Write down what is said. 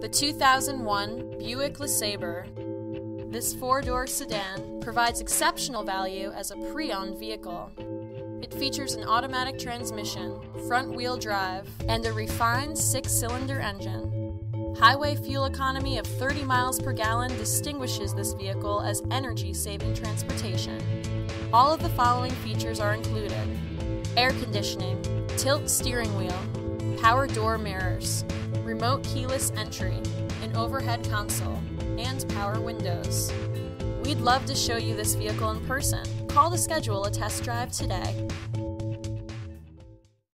The 2001 Buick LeSabre. This four-door sedan provides exceptional value as a pre-owned vehicle. It features an automatic transmission, front-wheel drive, and a refined six-cylinder engine. Highway fuel economy of 30 miles per gallon distinguishes this vehicle as energy-saving transportation. All of the following features are included: air conditioning, tilt steering wheel, power door mirrors, remote keyless entry, an overhead console, and power windows. We'd love to show you this vehicle in person. Call to schedule a test drive today.